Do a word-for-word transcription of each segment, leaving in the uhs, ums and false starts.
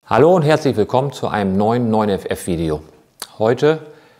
Hallo und herzlich willkommen zu einem neuen neun F F Video. Heute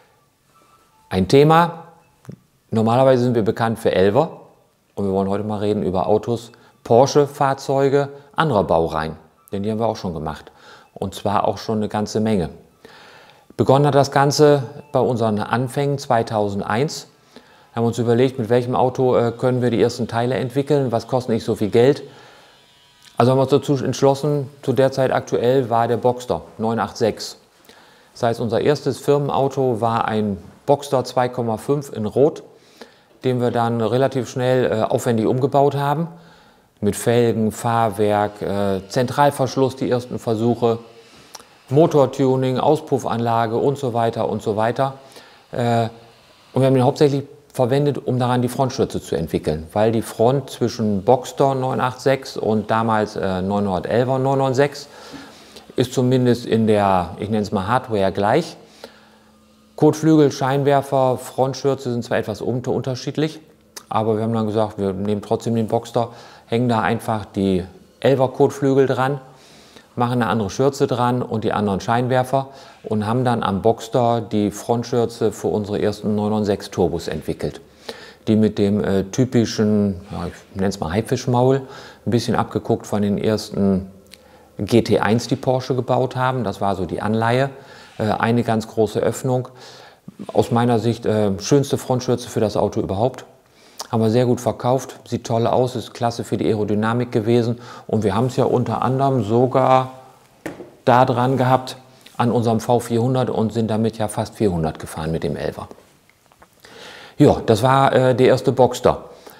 ein Thema, normalerweise sind wir bekannt für Elfer und wir wollen heute mal reden über Autos, Porsche Fahrzeuge anderer Baureihen, denn die haben wir auch schon gemacht und zwar auch schon eine ganze Menge. Begonnen hat das Ganze bei unseren Anfängen zweitausendeins. Wir haben uns überlegt, mit welchem Auto äh, können wir die ersten Teile entwickeln, was kostet nicht so viel Geld. Also haben wir uns dazu entschlossen, zu der Zeit aktuell war der Boxster neun acht sechs. Das heißt, unser erstes Firmenauto war ein Boxster zwei Komma fünf in Rot, den wir dann relativ schnell äh, aufwendig umgebaut haben. Mit Felgen, Fahrwerk, äh, Zentralverschluss, die ersten Versuche, Motortuning, Auspuffanlage und so weiter und so weiter. Äh, und wir haben ihn hauptsächlich verwendet, um daran die Frontschürze zu entwickeln, weil die Front zwischen Boxster neun acht sechs und damals äh, neunhundertelfer neun neun sechs ist zumindest in der, ich nenne es mal Hardware gleich. Kotflügel, Scheinwerfer, Frontschürze sind zwar etwas unter unterschiedlich, aber wir haben dann gesagt, wir nehmen trotzdem den Boxster, hängen da einfach die elfer Kotflügel dran, machen eine andere Schürze dran und die anderen Scheinwerfer und haben dann am Boxster die Frontschürze für unsere ersten neun neun sechs Turbos entwickelt. Die mit dem äh, typischen, ja, ich nenne es mal Haifischmaul, ein bisschen abgeguckt von den ersten G T eins, die Porsche gebaut haben. Das war so die Anleihe. Äh, eine ganz große Öffnung. Aus meiner Sicht äh, schönste Frontschürze für das Auto überhaupt. Haben wir sehr gut verkauft, sieht toll aus, ist klasse für die Aerodynamik gewesen und wir haben es ja unter anderem sogar da dran gehabt an unserem V vierhundert und sind damit ja fast vierhundert gefahren mit dem Elfer. Ja, das war äh, der erste Boxster.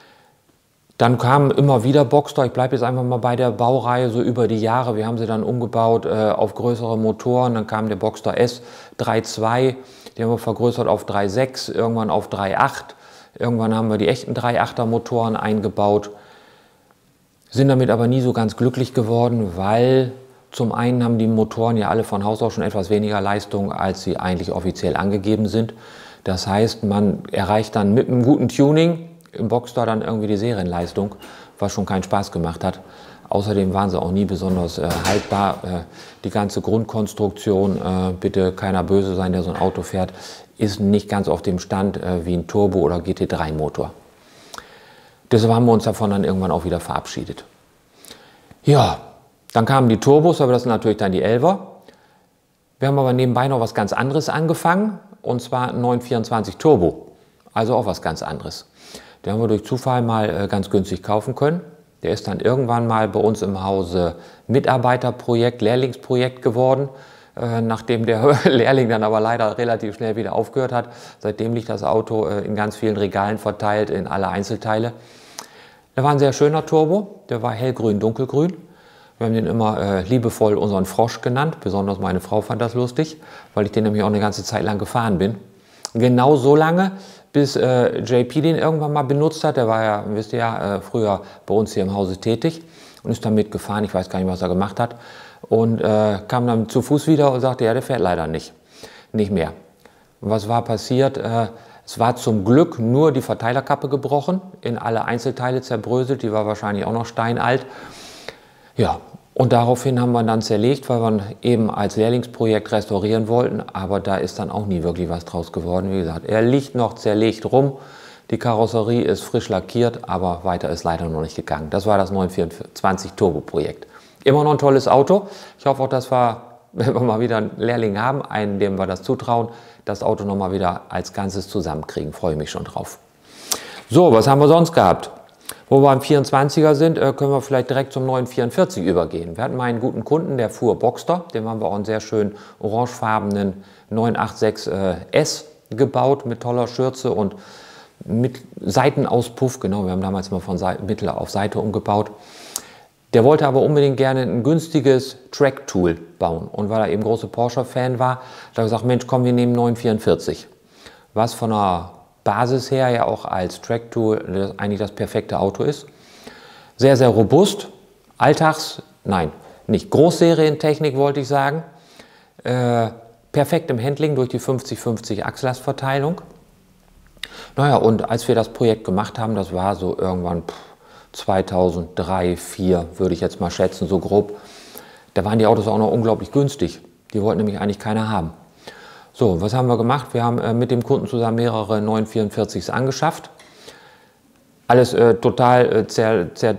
Dann kamen immer wieder Boxster, ich bleibe jetzt einfach mal bei der Baureihe so über die Jahre, wir haben sie dann umgebaut äh, auf größere Motoren, dann kam der Boxster S drei Punkt zwei, den haben wir vergrößert auf drei Punkt sechs, irgendwann auf drei Punkt acht. Irgendwann haben wir die echten drei Komma achter Motoren eingebaut, sind damit aber nie so ganz glücklich geworden, weil zum einen haben die Motoren ja alle von Haus aus schon etwas weniger Leistung, als sie eigentlich offiziell angegeben sind. Das heißt, man erreicht dann mit einem guten Tuning im Boxster dann irgendwie die Serienleistung, was schon keinen Spaß gemacht hat. Außerdem waren sie auch nie besonders äh, haltbar. Äh, die ganze Grundkonstruktion, äh, bitte keiner böse sein, der so ein Auto fährt, ist nicht ganz auf dem Stand äh, wie ein Turbo- oder G T drei Motor. Deshalb haben wir uns davon dann irgendwann auch wieder verabschiedet. Ja, dann kamen die Turbos, aber das sind natürlich dann die Elfer. Wir haben aber nebenbei noch was ganz anderes angefangen, und zwar neun vierundzwanzig Turbo, also auch was ganz anderes. Den haben wir durch Zufall mal äh, ganz günstig kaufen können. Der ist dann irgendwann mal bei uns im Hause Mitarbeiterprojekt, Lehrlingsprojekt geworden, äh, nachdem der Lehrling dann aber leider relativ schnell wieder aufgehört hat. Seitdem liegt das Auto äh, in ganz vielen Regalen verteilt, in alle Einzelteile. Der war ein sehr schöner Turbo, der war hellgrün, dunkelgrün. Wir haben den immer äh, liebevoll unseren Frosch genannt, besonders meine Frau fand das lustig, weil ich den nämlich auch eine ganze Zeit lang gefahren bin. Genau so lange, bis äh, J P den irgendwann mal benutzt hat. Der war ja, wisst ihr ja, äh, früher bei uns hier im Hause tätig und ist dann mitgefahren. Ich weiß gar nicht, was er gemacht hat. Und äh, kam dann zu Fuß wieder und sagte, ja, der fährt leider nicht, nicht mehr. Und was war passiert? Äh, es war zum Glück nur die Verteilerkappe gebrochen, in alle Einzelteile zerbröselt. Die war wahrscheinlich auch noch steinalt. Ja, und daraufhin haben wir dann zerlegt, weil wir ihn eben als Lehrlingsprojekt restaurieren wollten, aber da ist dann auch nie wirklich was draus geworden. Wie gesagt, er liegt noch zerlegt rum, die Karosserie ist frisch lackiert, aber weiter ist leider noch nicht gegangen. Das war das neun vierundzwanzig Turbo Projekt. Immer noch ein tolles Auto. Ich hoffe auch, dass wir, wenn wir mal wieder einen Lehrling haben, einen, dem wir das zutrauen, das Auto noch mal wieder als Ganzes zusammenkriegen. Freue mich schon drauf. So, was haben wir sonst gehabt? Wo wir beim vierundzwanziger sind, können wir vielleicht direkt zum neun vierundvierzig übergehen. Wir hatten mal einen guten Kunden, der fuhr Boxster. Dem haben wir auch einen sehr schönen orangefarbenen neun acht sechs S gebaut mit toller Schürze und mit Seitenauspuff. Genau, wir haben damals mal von Seite, Mittel auf Seite umgebaut. Der wollte aber unbedingt gerne ein günstiges Track-Tool bauen. Und weil er eben großer Porsche-Fan war, hat er gesagt, Mensch, komm, wir nehmen neun vierundvierzig. Was von einer Basis her ja auch als Track-Tool eigentlich das perfekte Auto ist. Sehr, sehr robust, Alltags, nein, nicht Großserientechnik wollte ich sagen. Äh, perfekt im Handling durch die fünfzig fünfzig Achslastverteilung. Naja, und als wir das Projekt gemacht haben, das war so irgendwann pff, zweitausenddrei, zweitausendvier würde ich jetzt mal schätzen, so grob, Da waren die Autos auch noch unglaublich günstig. Die wollten nämlich eigentlich keiner haben. So, was haben wir gemacht? Wir haben äh, mit dem Kunden zusammen mehrere neun vierundvierzigs angeschafft. Alles äh, total äh, zer, zer,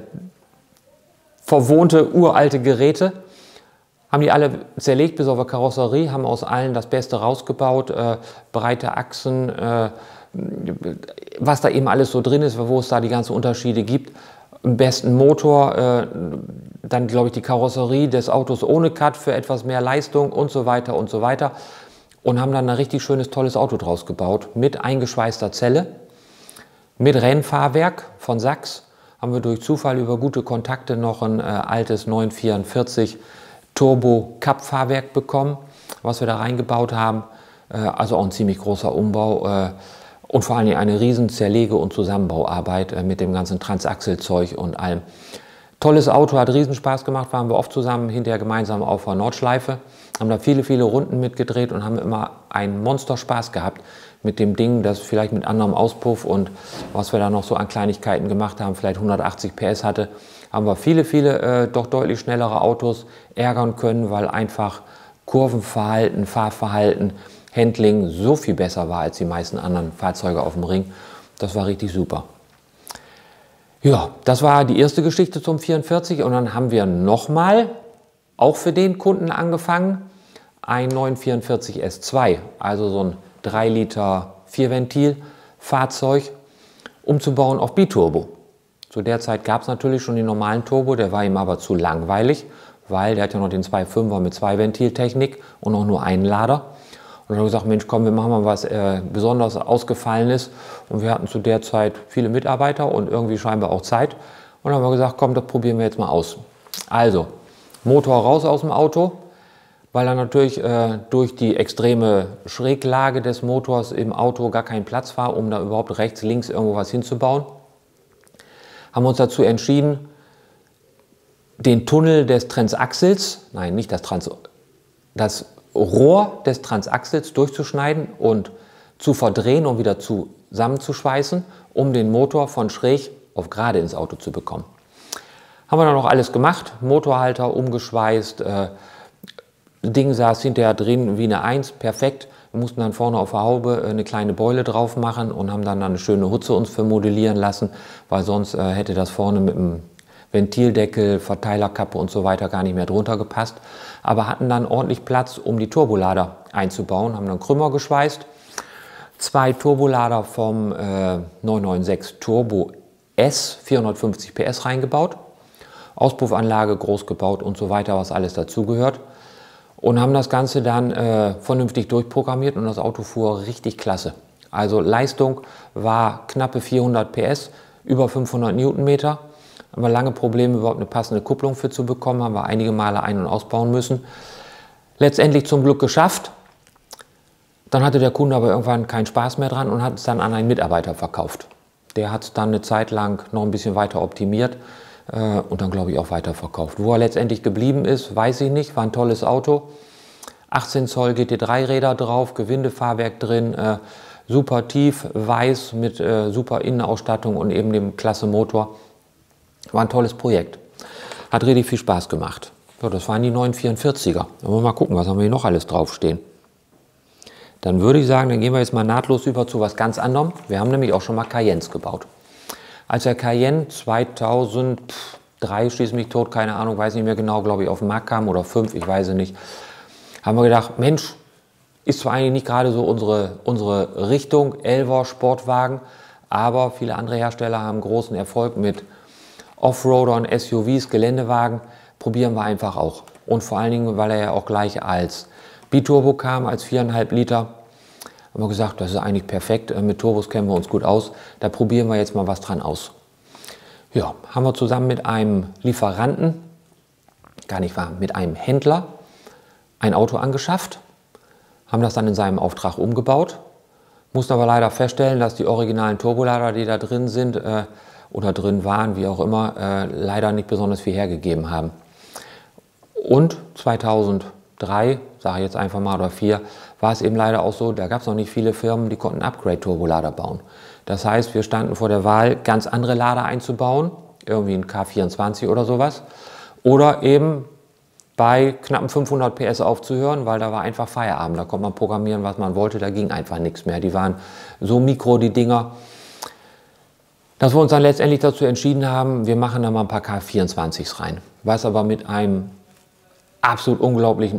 verwohnte, uralte Geräte. Haben die alle zerlegt bis auf die Karosserie, haben aus allen das Beste rausgebaut. Äh, breite Achsen, äh, was da eben alles so drin ist, wo es da die ganzen Unterschiede gibt. Am besten Motor, äh, dann glaube ich die Karosserie des Autos ohne Cut für etwas mehr Leistung und so weiter und so weiter. Und haben dann ein richtig schönes, tolles Auto draus gebaut mit eingeschweißter Zelle, mit Rennfahrwerk von Sachs. Haben wir durch Zufall über gute Kontakte noch ein äh, altes neun vierundvierzig Turbo Cup Fahrwerk bekommen, was wir da reingebaut haben. Äh, also auch ein ziemlich großer Umbau. Äh, Und vor allem eine riesen Zerlege- und Zusammenbauarbeit äh, mit dem ganzen Transaxle-Zeug und allem. Tolles Auto, hat riesen Spaß gemacht, waren wir oft zusammen hinterher gemeinsam auf der Nordschleife, haben da viele, viele Runden mitgedreht und haben immer einen Monsterspaß gehabt mit dem Ding, das vielleicht mit anderem Auspuff und was wir da noch so an Kleinigkeiten gemacht haben, vielleicht hundertachtzig P S hatte, haben wir viele, viele äh, doch deutlich schnellere Autos ärgern können, weil einfach Kurvenverhalten, Fahrverhalten, Handling so viel besser war als die meisten anderen Fahrzeuge auf dem Ring. Das war richtig super. Ja, das war die erste Geschichte zum vierundvierzig und dann haben wir nochmal, auch für den Kunden angefangen, ein neun vierundvierzig S zwei, also so ein drei Liter Vierventil Fahrzeug, umzubauen auf Biturbo. Zu der Zeit gab es natürlich schon den normalen Turbo, der war ihm aber zu langweilig, weil der hat ja noch den zwei Komma fünfer mit zwei Ventiltechnik und auch nur einen Lader. Und dann haben wir gesagt, Mensch, komm, wir machen mal was äh, besonders Ausgefallenes. Und wir hatten zu der Zeit viele Mitarbeiter und irgendwie scheinbar auch Zeit. Und dann haben wir gesagt, komm, das probieren wir jetzt mal aus. Also, Motor raus aus dem Auto, weil dann natürlich äh, durch die extreme Schräglage des Motors im Auto gar kein Platz war, um da überhaupt rechts, links irgendwo was hinzubauen. Haben wir uns dazu entschieden, den Tunnel des Transaxles, nein, nicht das Trans, das Rohr des Transaxels durchzuschneiden und zu verdrehen und wieder zusammenzuschweißen, um den Motor von schräg auf gerade ins Auto zu bekommen. Haben wir dann noch alles gemacht, Motorhalter umgeschweißt, äh, Ding saß hinterher drin wie eine Eins, perfekt. Wir mussten dann vorne auf der Haube eine kleine Beule drauf machen und haben dann eine schöne Hutze uns vermodellieren lassen, weil sonst äh, hätte das vorne mit dem Ventildeckel, Verteilerkappe und so weiter gar nicht mehr drunter gepasst. Aber hatten dann ordentlich Platz, um die Turbolader einzubauen, haben dann Krümmer geschweißt. Zwei Turbolader vom äh, neunhundertsechsundneunzig Turbo S, vierhundertfünfzig P S reingebaut. Auspuffanlage groß gebaut und so weiter, was alles dazugehört. Und haben das Ganze dann äh, vernünftig durchprogrammiert und das Auto fuhr richtig klasse. Also Leistung war knappe vierhundert P S, über fünfhundert Newtonmeter. Haben wir lange Probleme, überhaupt eine passende Kupplung für zu bekommen, haben wir einige Male ein- und ausbauen müssen. Letztendlich zum Glück geschafft. Dann hatte der Kunde aber irgendwann keinen Spaß mehr dran und hat es dann an einen Mitarbeiter verkauft. Der hat es dann eine Zeit lang noch ein bisschen weiter optimiert äh, und dann, glaube ich, auch weiterverkauft. Wo er letztendlich geblieben ist, weiß ich nicht. War ein tolles Auto. achtzehn Zoll G T drei Räder drauf, Gewindefahrwerk drin, äh, super tief, weiß mit äh, super Innenausstattung und eben dem klasse Motor. War ein tolles Projekt. Hat richtig viel Spaß gemacht. So, das waren die neun vierundvierziger. Dann wollen wir mal gucken, was haben wir hier noch alles draufstehen. Dann würde ich sagen, dann gehen wir jetzt mal nahtlos über zu was ganz anderem. Wir haben nämlich auch schon mal Cayennes gebaut. Als der Cayenne zweitausenddrei, schieß mich tot, keine Ahnung, weiß nicht mehr genau, glaube ich, auf den Markt kam oder fünf, ich weiß es nicht, haben wir gedacht, Mensch, ist zwar eigentlich nicht gerade so unsere, unsere Richtung, Elver Sportwagen, aber viele andere Hersteller haben großen Erfolg mit Offroadern, S U Vs, Geländewagen, probieren wir einfach auch. Und vor allen Dingen, weil er ja auch gleich als Biturbo kam, als vier Komma fünf Liter, haben wir gesagt, das ist eigentlich perfekt, mit Turbos kennen wir uns gut aus, da probieren wir jetzt mal was dran aus. Ja, haben wir zusammen mit einem Lieferanten, gar nicht wahr, mit einem Händler ein Auto angeschafft, haben das dann in seinem Auftrag umgebaut, mussten aber leider feststellen, dass die originalen Turbolader, die da drin sind, äh, oder drin waren, wie auch immer, äh, leider nicht besonders viel hergegeben haben. Und zweitausenddrei, sage ich jetzt einfach mal, oder vier, war es eben leider auch so, da gab es noch nicht viele Firmen, die konnten Upgrade-Turbolader bauen. Das heißt, wir standen vor der Wahl, ganz andere Lader einzubauen, irgendwie ein K vierundzwanzig oder sowas, oder eben bei knappen fünfhundert P S aufzuhören, weil da war einfach Feierabend. Da konnte man programmieren, was man wollte, da ging einfach nichts mehr. Die waren so mikro, die Dinger, dass wir uns dann letztendlich dazu entschieden haben, wir machen da mal ein paar K vierundzwanzigs rein. Was aber mit einem absolut unglaublichen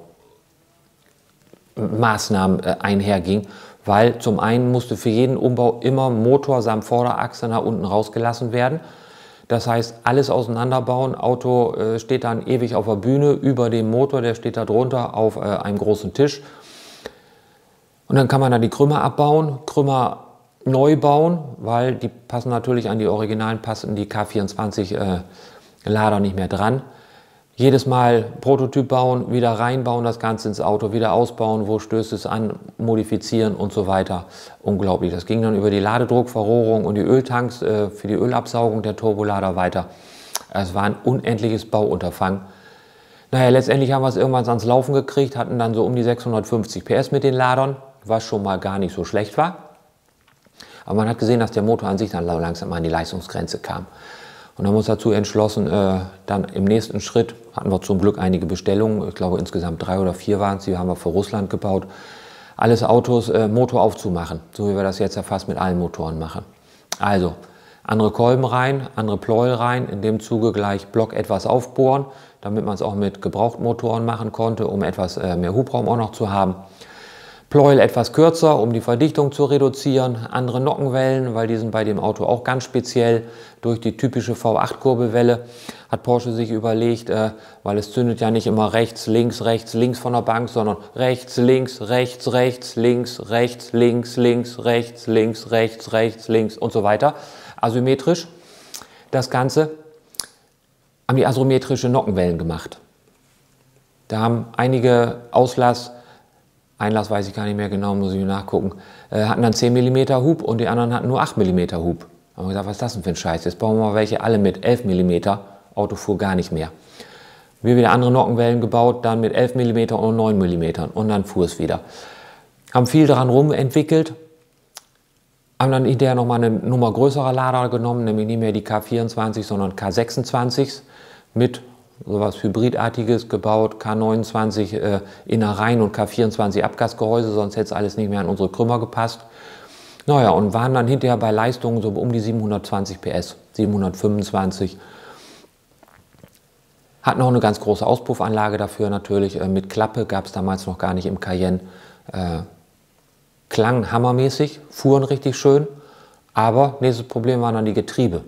Umbaumaßnahmen äh, einherging, weil zum einen musste für jeden Umbau immer Motor samt Vorderachse nach unten rausgelassen werden. Das heißt, alles auseinanderbauen, Auto äh, steht dann ewig auf der Bühne, über dem Motor, der steht da drunter auf äh, einem großen Tisch. Und dann kann man da die Krümmer abbauen, Krümmer neu bauen, weil die passen natürlich an die Originalen, passen die K vierundzwanzig äh, Lader nicht mehr dran. Jedes Mal Prototyp bauen, wieder reinbauen, das Ganze ins Auto, wieder ausbauen, wo stößt es an, modifizieren und so weiter. Unglaublich. Das ging dann über die Ladedruckverrohrung und die Öltanks äh, für die Ölabsaugung der Turbolader weiter. Es war ein unendliches Bauunterfangen. Naja, letztendlich haben wir es irgendwann ans Laufen gekriegt, hatten dann so um die sechshundertfünfzig P S mit den Ladern, was schon mal gar nicht so schlecht war. Aber man hat gesehen, dass der Motor an sich dann langsam an die Leistungsgrenze kam. Und haben uns dazu entschlossen, äh, dann im nächsten Schritt hatten wir zum Glück einige Bestellungen, ich glaube insgesamt drei oder vier waren es, die haben wir für Russland gebaut, alles Autos äh, Motor aufzumachen, so wie wir das jetzt ja fast mit allen Motoren machen. Also andere Kolben rein, andere Pleuel rein, in dem Zuge gleich Block etwas aufbohren, damit man es auch mit Gebrauchtmotoren machen konnte, um etwas äh, mehr Hubraum auch noch zu haben. Pleuel etwas kürzer, um die Verdichtung zu reduzieren, andere Nockenwellen, weil die sind bei dem Auto auch ganz speziell. Durch die typische V acht Kurbelwelle hat Porsche sich überlegt, äh, weil es zündet ja nicht immer rechts, links, rechts, links von der Bank, sondern rechts, links, rechts, rechts, links, rechts, links, links, rechts, links, rechts, rechts, links und so weiter. Asymmetrisch. Das Ganze haben die asymmetrische Nockenwellen gemacht. Da haben einige Auslass, Einlass weiß ich gar nicht mehr genau, muss ich nachgucken, äh, hatten dann zehn Millimeter Hub und die anderen hatten nur acht Millimeter Hub. Da haben wir gesagt, was ist das denn für ein Scheiß? Jetzt bauen wir mal welche alle mit elf Millimeter. Auto fuhr gar nicht mehr. Wir wieder andere Nockenwellen gebaut, dann mit elf Millimeter und neun Millimeter und dann fuhr es wieder. Haben viel daran rumentwickelt, haben dann hinterher nochmal eine Nummer größere Lader genommen, nämlich nicht mehr die K vierundzwanzig, sondern K sechsundzwanzig mit sowas Hybridartiges gebaut, K neunundzwanzig äh, Innereien und K vierundzwanzig Abgasgehäuse, sonst hätte es alles nicht mehr an unsere Krümmer gepasst. Naja, und waren dann hinterher bei Leistungen so um die siebenhundertzwanzig P S, siebenhundertfünfundzwanzig. Hatten auch eine ganz große Auspuffanlage dafür natürlich, äh, mit Klappe, gab es damals noch gar nicht im Cayenne. Äh, klang hammermäßig, fuhren richtig schön, aber nächstes Problem waren dann die Getriebe.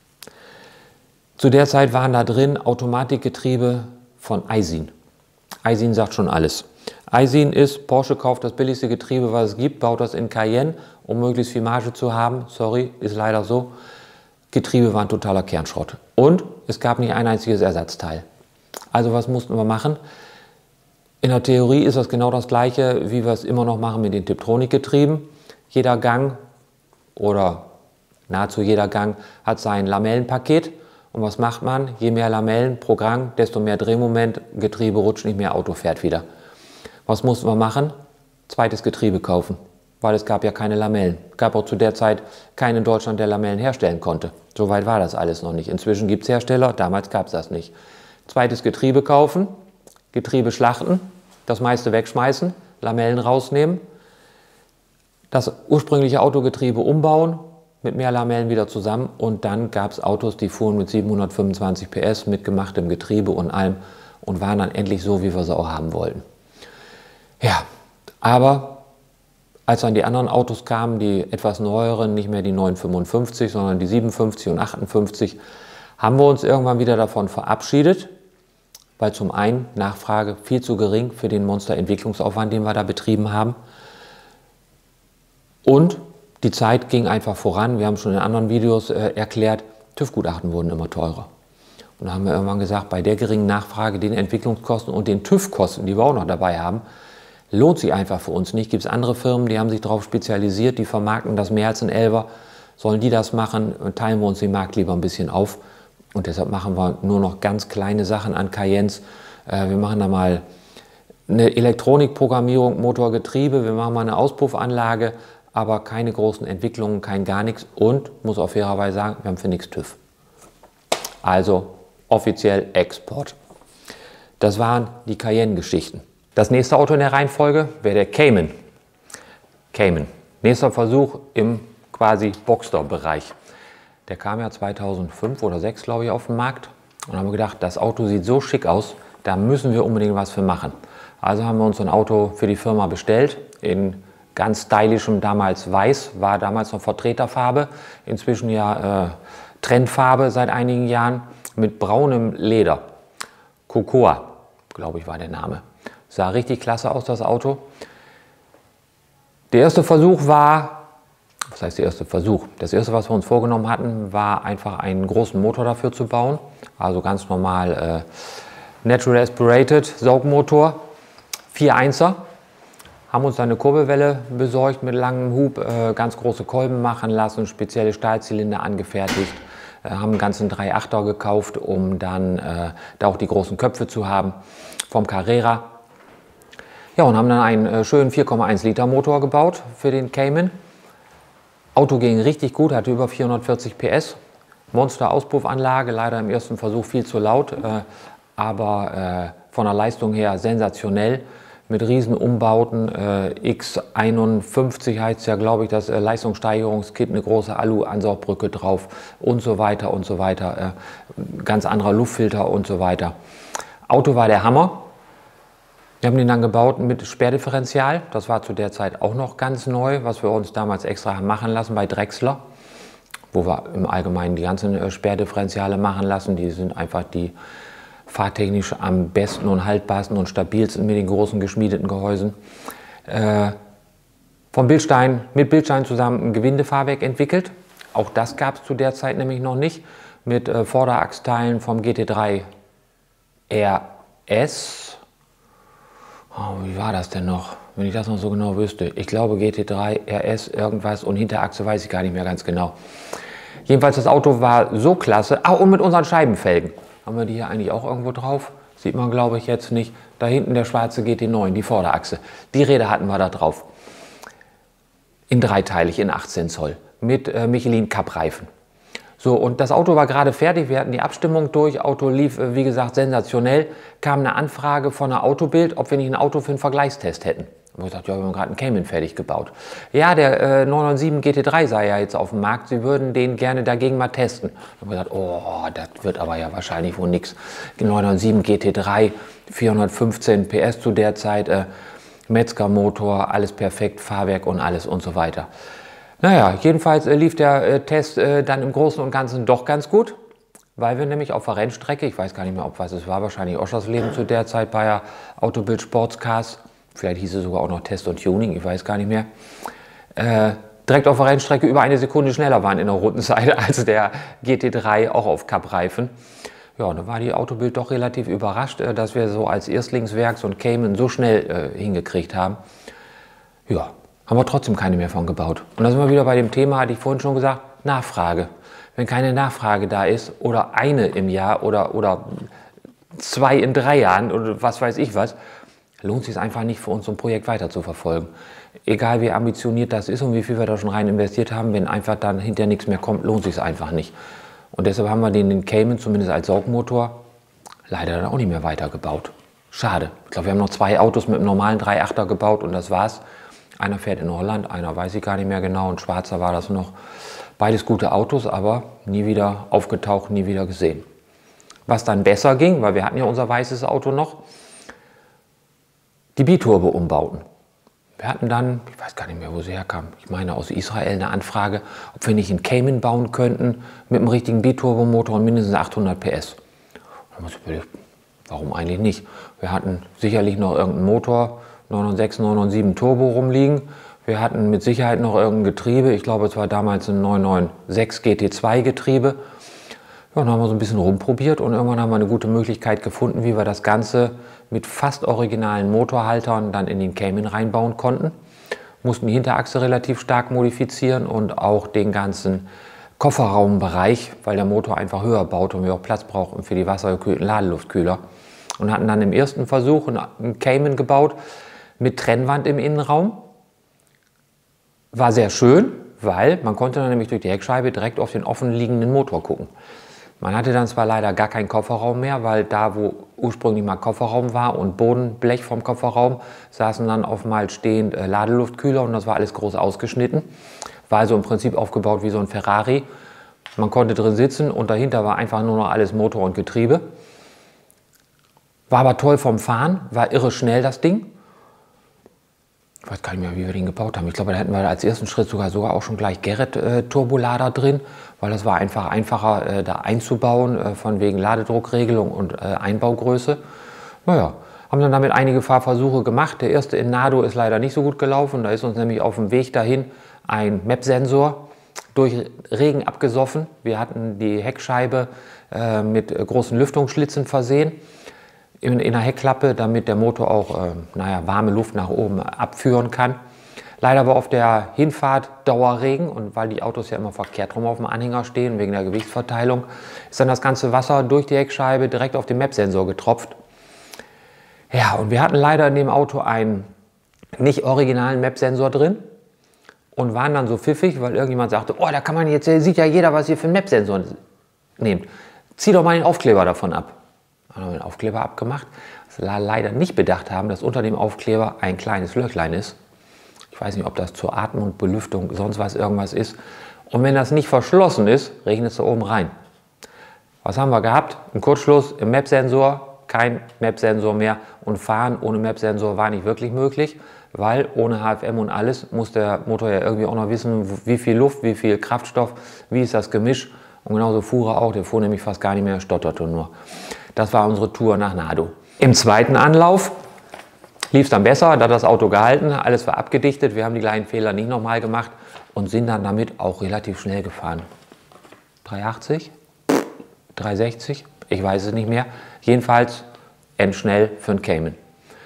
Zu der Zeit waren da drin Automatikgetriebe von Aisin. Aisin sagt schon alles. Aisin ist, Porsche kauft das billigste Getriebe, was es gibt, baut das in Cayenne, um möglichst viel Marge zu haben. Sorry, ist leider so. Getriebe waren totaler Kernschrott. Und es gab nicht ein einziges Ersatzteil. Also was mussten wir machen? In der Theorie ist das genau das Gleiche, wie wir es immer noch machen mit den Tiptronic-Getrieben. Jeder Gang oder nahezu jeder Gang hat sein Lamellenpaket. Und was macht man? Je mehr Lamellen pro Gang, desto mehr Drehmoment, Getriebe rutscht nicht mehr, Auto fährt wieder. Was mussten wir machen? Zweites Getriebe kaufen, weil es gab ja keine Lamellen. Es gab auch zu der Zeit keinen in Deutschland, der Lamellen herstellen konnte. Soweit war das alles noch nicht. Inzwischen gibt es Hersteller, damals gab es das nicht. Zweites Getriebe kaufen, Getriebe schlachten, das meiste wegschmeißen, Lamellen rausnehmen, das ursprüngliche Autogetriebe umbauen, mit mehr Lamellen wieder zusammen und dann gab es Autos, die fuhren mit siebenhundertfünfundzwanzig P S, mit gemachtem Getriebe und allem und waren dann endlich so, wie wir sie auch haben wollten. Ja, aber als dann die anderen Autos kamen, die etwas neueren, nicht mehr die neunhundertfünfundfünfzig, sondern die siebenundfünfzig und achtundfünfzig, haben wir uns irgendwann wieder davon verabschiedet, weil zum einen Nachfrage viel zu gering für den Monster-Entwicklungsaufwand, den wir da betrieben haben, und die Zeit ging einfach voran. Wir haben schon in anderen Videos äh, erklärt, TÜV-Gutachten wurden immer teurer. Und da haben wir irgendwann gesagt, bei der geringen Nachfrage, den Entwicklungskosten und den TÜV-Kosten, die wir auch noch dabei haben, lohnt sich einfach für uns nicht. Gibt es andere Firmen, die haben sich darauf spezialisiert, die vermarkten das mehr als ein Elfer. Sollen die das machen, teilen wir uns den Markt lieber ein bisschen auf. Und deshalb machen wir nur noch ganz kleine Sachen an Cayennes. Äh, wir machen da mal eine Elektronikprogrammierung, Motor, Getriebe, wir machen mal eine Auspuffanlage, aber keine großen Entwicklungen, kein gar nichts und, muss auch fairerweise sagen, wir haben für nichts TÜV. Also offiziell Export. Das waren die Cayenne-Geschichten. Das nächste Auto in der Reihenfolge wäre der Cayman. Cayman. Nächster Versuch im quasi Boxster-Bereich. Der kam ja zweitausendfünf oder zweitausendsechs, glaube ich, auf den Markt. Und haben wir gedacht, das Auto sieht so schick aus, da müssen wir unbedingt was für machen. Also haben wir uns ein Auto für die Firma bestellt, in ganz stylischem, damals weiß, war damals noch Vertreterfarbe, inzwischen ja äh, Trendfarbe seit einigen Jahren, mit braunem Leder. Cocoa, glaube ich, war der Name. Sah richtig klasse aus, das Auto. Der erste Versuch war, was heißt der erste Versuch? Das erste, was wir uns vorgenommen hatten, war einfach einen großen Motor dafür zu bauen. Also ganz normal äh, Natural Aspirated Saugmotor, vier Einser. Haben uns dann eine Kurbelwelle besorgt mit langem Hub, äh, ganz große Kolben machen lassen, spezielle Stahlzylinder angefertigt. Äh, haben einen ganzen drei Achter gekauft, um dann äh, da auch die großen Köpfe zu haben vom Carrera. Ja, und haben dann einen äh, schönen vier Komma eins Liter Motor gebaut für den Cayman. Auto ging richtig gut, hatte über vierhundertvierzig P S. Monster-Auspuffanlage, leider im ersten Versuch viel zu laut, äh, aber äh, von der Leistung her sensationell. Mit riesen Umbauten, äh, X einundfünfzig heißt ja, glaube ich, das äh, Leistungssteigerungskit, eine große Alu-Ansaugbrücke drauf und so weiter und so weiter. Äh, ganz anderer Luftfilter und so weiter. Auto war der Hammer. Wir haben den dann gebaut mit Sperrdifferential. Das war zu der Zeit auch noch ganz neu, was wir uns damals extra haben machen lassen bei Drechsler, wo wir im Allgemeinen die ganzen äh, Sperrdifferentiale machen lassen. Die sind einfach die fahrtechnisch am besten und haltbarsten und stabilsten mit den großen geschmiedeten Gehäusen. Äh, vom Bildstein, mit Bildstein zusammen ein Gewindefahrwerk entwickelt. Auch das gab es zu der Zeit nämlich noch nicht. Mit äh, Vorderachsteilen vom G T drei R S. Oh, wie war das denn noch? Wenn ich das noch so genau wüsste. Ich glaube G T drei R S irgendwas und Hinterachse weiß ich gar nicht mehr ganz genau. Jedenfalls das Auto war so klasse. Ah, und mit unseren Scheibenfelgen. Haben wir die hier eigentlich auch irgendwo drauf? Sieht man, glaube ich, jetzt nicht. Da hinten der schwarze G T neun, die Vorderachse. Die Räder hatten wir da drauf. In dreiteilig, in achtzehn Zoll. Mit äh, Michelin Cup Reifen. So, und das Auto war gerade fertig. Wir hatten die Abstimmung durch. Auto lief, äh, wie gesagt, sensationell. Kam eine Anfrage von der Autobild, ob wir nicht ein Auto für einen Vergleichstest hätten. Da habe ich gesagt, ja, wir haben gerade einen Cayman fertig gebaut. Ja, der äh, neun neun sieben G T drei sei ja jetzt auf dem Markt. Sie würden den gerne dagegen mal testen. Da haben wir gesagt, oh, das wird aber ja wahrscheinlich wohl nichts. neun neun sieben G T drei, vierhundertfünfzehn P S zu der Zeit, äh, Metzger-Motor, alles perfekt, Fahrwerk und alles und so weiter. Naja, jedenfalls äh, lief der äh, Test äh, dann im Großen und Ganzen doch ganz gut. Weil wir nämlich auf der Rennstrecke, ich weiß gar nicht mehr, ob was es war, wahrscheinlich Oschersleben zu der Zeit bei der Autobild Sportscars, vielleicht hieß es sogar auch noch Test und Tuning, ich weiß gar nicht mehr, äh, direkt auf der Rennstrecke über eine Sekunde schneller waren in der Rundenseite als der G T drei, auch auf Cup-Reifen. Ja, und da war die Autobild doch relativ überrascht, äh, dass wir so als Erstlingswerk so ein Cayman so schnell äh, hingekriegt haben. Ja, haben wir trotzdem keine mehr von gebaut. Und da sind wir wieder bei dem Thema, hatte ich vorhin schon gesagt, Nachfrage. Wenn keine Nachfrage da ist oder eine im Jahr oder, oder zwei in drei Jahren oder was weiß ich was, lohnt es sich einfach nicht für uns, so ein Projekt weiter zu verfolgen. Egal wie ambitioniert das ist und wie viel wir da schon rein investiert haben, wenn einfach dann hinterher nichts mehr kommt, lohnt es sich einfach nicht. Und deshalb haben wir den, den Cayman zumindest als Saugmotor leider dann auch nicht mehr weitergebaut. Schade. Ich glaube, wir haben noch zwei Autos mit einem normalen drei Achter gebaut und das war's. Einer fährt in Holland, einer weiß ich gar nicht mehr genau, ein schwarzer war das noch. Beides gute Autos, aber nie wieder aufgetaucht, nie wieder gesehen. Was dann besser ging, weil wir hatten ja unser weißes Auto noch, die Biturbo-Umbauten. Wir hatten dann, ich weiß gar nicht mehr, wo sie herkam, ich meine aus Israel, eine Anfrage, ob wir nicht einen Cayman bauen könnten mit einem richtigen Biturbo-Motor und mindestens achthundert P S. Da haben wir uns überlegt, warum eigentlich nicht? Wir hatten sicherlich noch irgendeinen Motor, neun neun sechs, neun neun sieben Turbo rumliegen. Wir hatten mit Sicherheit noch irgendein Getriebe. Ich glaube, es war damals ein neun neun sechs G T zwei Getriebe. Ja, dann haben wir so ein bisschen rumprobiert und irgendwann haben wir eine gute Möglichkeit gefunden, wie wir das Ganze mit fast originalen Motorhaltern dann in den Cayman reinbauen konnten. Mussten die Hinterachse relativ stark modifizieren und auch den ganzen Kofferraumbereich, weil der Motor einfach höher baut und wir auch Platz brauchen für die wassergekühlten Ladeluftkühler. Und hatten dann im ersten Versuch einen Cayman gebaut mit Trennwand im Innenraum. War sehr schön, weil man konnte dann nämlich durch die Heckscheibe direkt auf den offen liegenden Motor gucken. Man hatte dann zwar leider gar keinen Kofferraum mehr, weil da, wo ursprünglich mal Kofferraum war und Bodenblech vom Kofferraum, saßen dann auf mal stehend äh, Ladeluftkühler und das war alles groß ausgeschnitten. War also im Prinzip aufgebaut wie so ein Ferrari. Man konnte drin sitzen und dahinter war einfach nur noch alles Motor und Getriebe. War aber toll vom Fahren, war irre schnell das Ding. Ich weiß gar nicht mehr, wie wir den gebaut haben. Ich glaube, da hätten wir als ersten Schritt sogar, sogar auch schon gleich Garrett-Turbolader äh, drin, weil das war einfach einfacher äh, da einzubauen, äh, von wegen Ladedruckregelung und äh, Einbaugröße. Naja, haben dann damit einige Fahrversuche gemacht. Der erste in Nardo ist leider nicht so gut gelaufen. Da ist uns nämlich auf dem Weg dahin ein Map-Sensor durch Regen abgesoffen. Wir hatten die Heckscheibe äh, mit äh, großen Lüftungsschlitzen versehen in, in der Heckklappe, damit der Motor auch äh, naja, warme Luft nach oben abführen kann. Leider war auf der Hinfahrt Dauerregen und weil die Autos ja immer verkehrt rum auf dem Anhänger stehen, wegen der Gewichtsverteilung, ist dann das ganze Wasser durch die Heckscheibe direkt auf den Map-Sensor getropft. Ja, und wir hatten leider in dem Auto einen nicht originalen Map-Sensor drin und waren dann so pfiffig, weil irgendjemand sagte, oh, da kann man jetzt, sieht ja jeder, was ihr für einen Map-Sensor nehmt. Zieh doch mal den Aufkleber davon ab. Haben wir den Aufkleber abgemacht, was wir leider nicht bedacht haben, dass unter dem Aufkleber ein kleines Löchlein ist. Ich weiß nicht, ob das zur Atmung, Belüftung, sonst was irgendwas ist. Und wenn das nicht verschlossen ist, regnet es da oben rein. Was haben wir gehabt? Ein Kurzschluss im Map-Sensor, kein Map-Sensor mehr und fahren ohne Map-Sensor war nicht wirklich möglich, weil ohne H F M und alles muss der Motor ja irgendwie auch noch wissen, wie viel Luft, wie viel Kraftstoff, wie ist das Gemisch. Und genauso fuhr er auch, der fuhr nämlich fast gar nicht mehr, stotterte nur. Das war unsere Tour nach Nardo. Im zweiten Anlauf lief es dann besser, da hat das Auto gehalten, alles war abgedichtet, wir haben die gleichen Fehler nicht nochmal gemacht und sind dann damit auch relativ schnell gefahren. dreihundertachtzig? dreihundertsechzig? Ich weiß es nicht mehr. Jedenfalls endschnell für einen Cayman.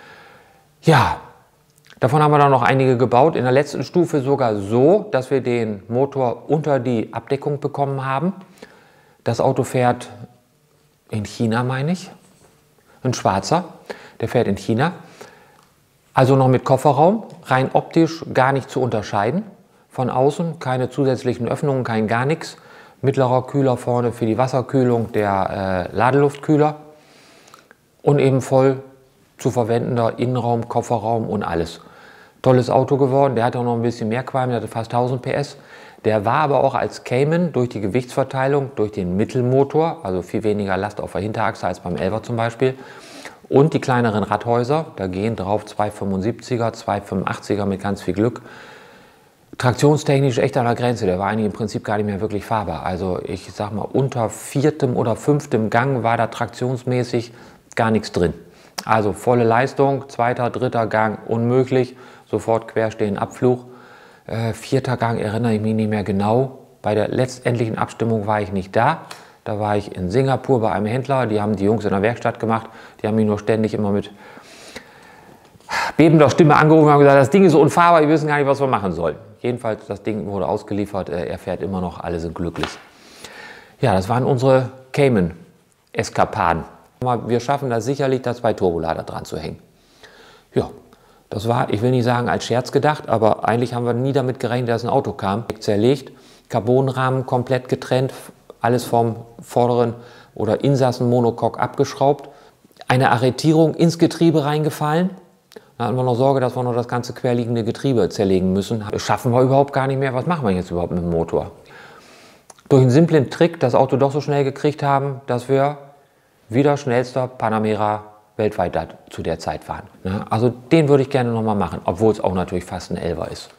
Ja, davon haben wir dann noch einige gebaut, in der letzten Stufe sogar so, dass wir den Motor unter die Abdeckung bekommen haben. Das Auto fährt in China, meine ich, ein schwarzer, der fährt in China. Also noch mit Kofferraum, rein optisch gar nicht zu unterscheiden. Von außen keine zusätzlichen Öffnungen, kein gar nichts. Mittlerer Kühler vorne für die Wasserkühlung, der äh, Ladeluftkühler. Und eben voll zu verwendender Innenraum, Kofferraum und alles. Tolles Auto geworden, der hatte auch noch ein bisschen mehr Qualm, der hatte fast tausend P S. Der war aber auch als Cayman durch die Gewichtsverteilung, durch den Mittelmotor, also viel weniger Last auf der Hinterachse als beim Elfer zum Beispiel, und die kleineren Radhäuser, da gehen drauf zwei fünfundsiebziger, zwei fünfundachtziger mit ganz viel Glück. Traktionstechnisch echt an der Grenze, der war eigentlich im Prinzip gar nicht mehr wirklich fahrbar. Also ich sag mal, unter viertem oder fünftem Gang war da traktionsmäßig gar nichts drin. Also volle Leistung, zweiter, dritter Gang unmöglich, sofort querstehen, Abflug. Äh, vierter Gang erinnere ich mich nicht mehr genau. Bei der letztendlichen Abstimmung war ich nicht da. Da war ich in Singapur bei einem Händler. Die haben die Jungs in der Werkstatt gemacht. Die haben mich nur ständig immer mit bebender Stimme angerufen und haben gesagt, das Ding ist so unfahrbar, wir wissen gar nicht, was wir machen sollen. Jedenfalls, das Ding wurde ausgeliefert. Äh, er fährt immer noch, alle sind glücklich. Ja, das waren unsere Cayman-Eskapaden. Wir schaffen das sicherlich, da zwei Turbolader dran zu hängen. Ja. Das war, ich will nicht sagen als Scherz gedacht, aber eigentlich haben wir nie damit gerechnet, dass ein Auto kam. Zerlegt, Carbonrahmen komplett getrennt, alles vom vorderen oder Insassenmonocoque abgeschraubt. Eine Arretierung ins Getriebe reingefallen. Da hatten wir noch Sorge, dass wir noch das ganze querliegende Getriebe zerlegen müssen. Das schaffen wir überhaupt gar nicht mehr. Was machen wir jetzt überhaupt mit dem Motor? Durch einen simplen Trick das Auto doch so schnell gekriegt haben, dass wir wieder schnellster Panamera weltweit zu der Zeit fahren. Also den würde ich gerne noch mal machen, obwohl es auch natürlich fast ein Elfer ist.